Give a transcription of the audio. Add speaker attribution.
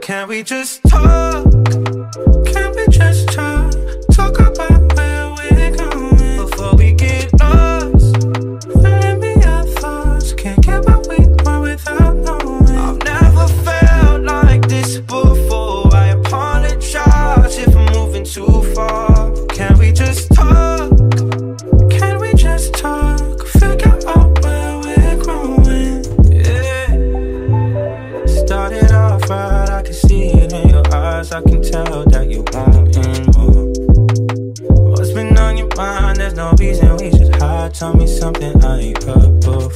Speaker 1: Can we just talk? Can we just talk? Talk about where we're going before we get lost. Filling me your thoughts. Can't get what we want without knowing. I've never felt like this before. I apologize if I'm moving too far. Can we just talk? Can we just talk? Figure out where we're growing. Yeah. Started off right, I can see it in your eyes. I can tell that you wanting more. What's been on your mind? There's no reason we should hide. Tell me something I ain't heard before.